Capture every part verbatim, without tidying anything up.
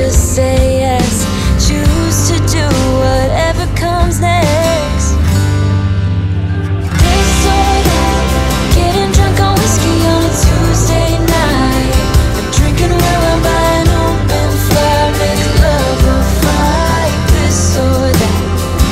just say yes. Choose to do whatever comes next. This or that, getting drunk on whiskey on a Tuesday night, or drinking red wine by an open fire, make love or fight. This or that,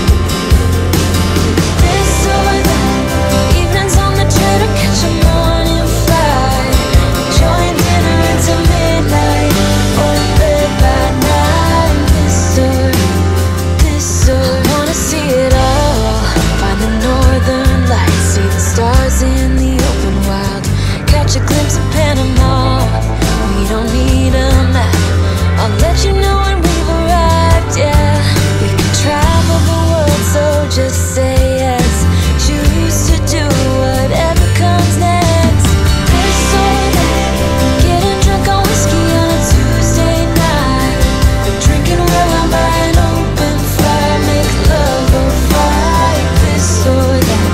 this or that, evenings on the train or catch a morning flight, enjoying dinner until midnight, or in bed by nine. This or, this or, I wanna see it all, find the northern lights, see the stars in the open wild, catch a glimpse of Panama. We don't need a map, I'll let you know when we've arrived, yeah. We can travel the world, so just say yes. Choose to do whatever comes next. This or that, getting drunk on whiskey on a Tuesday night, or drinking red wine by an open fire, make love or fight. This or that,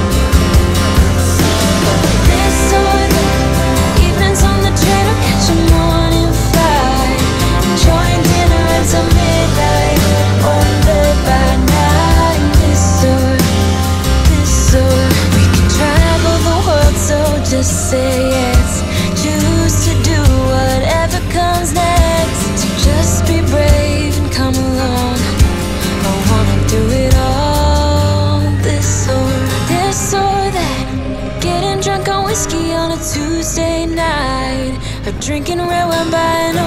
this or that, evenings on the train or catch a morning flight, enjoying dinner until midnight, or in bed by nine. This or, this or, we can travel the world, so just say yes. Choose to do whatever comes next. So just be brave and come along, I wanna do it all. This or, this or that, getting drunk on whiskey on a Tuesday night, or drinking red wine by an